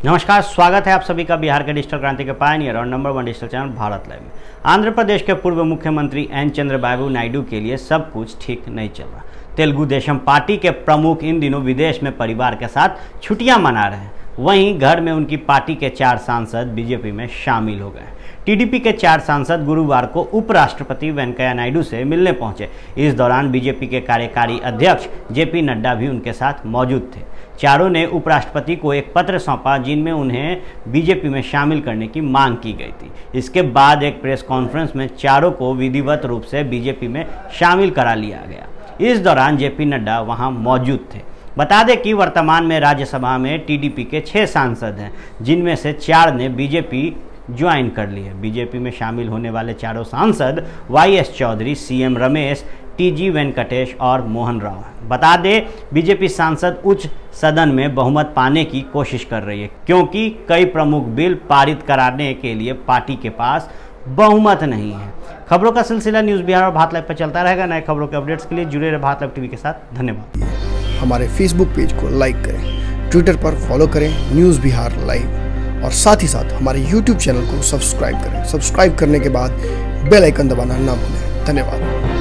नमस्कार, स्वागत है आप सभी का बिहार के डिजिटल क्रांति के पायनियर और number 1 digital channel Bharat live में। आंध्र प्रदेश के पूर्व मुख्यमंत्री एन चंद्रबाबू नायडू के लिए सब कुछ ठीक नहीं चल रहा। तेलुगु देशम पार्टी के प्रमुख इन दिनों विदेश में परिवार के साथ छुट्टियां मना रहे हैं। वहीं घर में उनकी पार्टी के 4 सांसद बीजेपी में शामिल हो गए। टीडीपी के 4 सांसद गुरुवार को उपराष्ट्रपति वेंकैया नायडू से मिलने पहुंचे। इस दौरान बीजेपी के कार्यकारी अध्यक्ष जेपी नड्डा भी उनके साथ मौजूद थे। चारों ने उपराष्ट्रपति को एक पत्र सौंपा जिनमें उन्हें बीजेपी में शामिल करने की मांग की गई थी। इसके बाद एक प्रेस कॉन्फ्रेंस में चारों को विधिवत रूप से बीजेपी में शामिल करा लिया गया। इस दौरान जेपी नड्डा वहां मौजूद थे। बता दें कि वर्तमान में राज्यसभा में टीडीपी के 6 सांसद हैं, जिनमें से 4 ने बीजेपी ज्वाइन कर ली है। बीजेपी में शामिल होने वाले चारों सांसद YS Chowdary, CM Ramesh, TG Venkatesh और मोहन राव हैं। बता दें, बीजेपी सांसद उच्च सदन में बहुमत पाने की कोशिश कर रही है, क्योंकि कई प्रमुख बिल पारित कराने के लिए पार्टी के पास बहुमत नहीं है। खबरों का सिलसिला न्यूज़ बिहार और भारत लाइव पर चलता रहेगा। नए खबरों के अपडेट्स के लिए जुड़े रहे भारत लाइव टीवी के साथ। धन्यवाद। हमारे फेसबुक पेज को लाइक करें, ट्विटर पर फॉलो करें न्यूज़ बिहार लाइव, और साथ ही साथ हमारे यूट्यूब चैनल को सब्सक्राइब करें। सब्सक्राइब करने के बाद बेल आइकन दबाना ना भूलें। धन्यवाद।